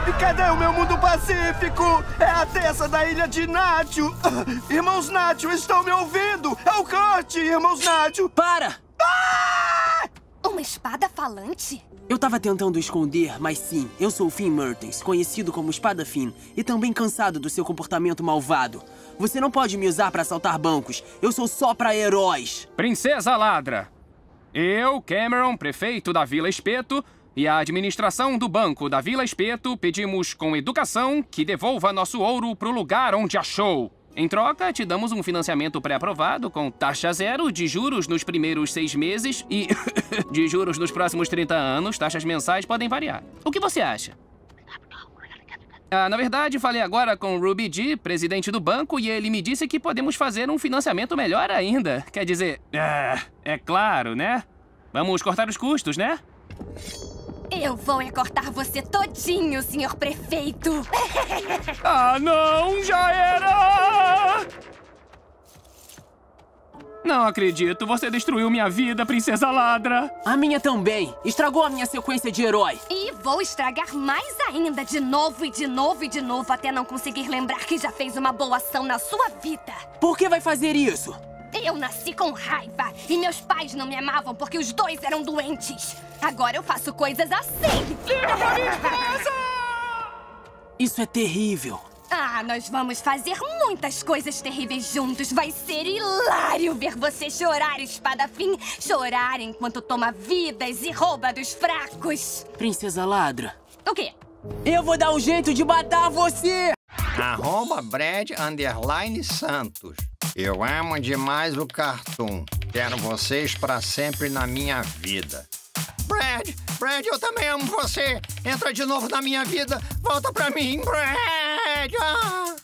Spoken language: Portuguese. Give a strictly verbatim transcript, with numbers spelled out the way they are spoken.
E cadê o meu mundo pacífico? É a terça da ilha de Nátio. Irmãos Nátio, estão me ouvindo? É o Kurt, irmãos Nátio. Para! Ah! Uma espada falante? Eu tava tentando esconder, mas sim, eu sou o Finn Mertens, conhecido como Espada Finn, e também cansado do seu comportamento malvado. Você não pode me usar pra assaltar bancos. Eu sou só pra heróis. Princesa Ladra. Eu, Cameron, prefeito da Vila Espeto, e a administração do Banco da Vila Espeto pedimos com educação que devolva nosso ouro pro lugar onde achou. Em troca, te damos um financiamento pré-aprovado com taxa zero de juros nos primeiros seis meses e de juros nos próximos trinta anos. Taxas mensais podem variar. O que você acha? Ah, na verdade, falei agora com o Ruby G, presidente do banco, e ele me disse que podemos fazer um financiamento melhor ainda. Quer dizer, é, é claro, né? Vamos cortar os custos, né? Eu vou é cortar você todinho, senhor prefeito. Ah, não! Já era! Não acredito. Você destruiu minha vida, Princesa Ladra. A minha também. Estragou a minha sequência de herói. E vou estragar mais ainda, de novo e de novo e de novo, até não conseguir lembrar que já fez uma boa ação na sua vida. Por que vai fazer isso? Eu nasci com raiva e meus pais não me amavam porque os dois eram doentes. Agora eu faço coisas assim. Liga pra minha esposa! Isso é terrível. Ah, nós vamos fazer muitas coisas terríveis juntos. Vai ser hilário ver você chorar, Espada Finn. Chorar enquanto toma vidas e rouba dos fracos. Princesa Ladra. O quê? Eu vou dar um jeito de matar você! Arroba Brad Underline Santos. Eu amo demais o Cartoon. Quero vocês pra sempre na minha vida. Brad, Brad, eu também amo você. Entra de novo na minha vida. Volta pra mim, Brad. Ah.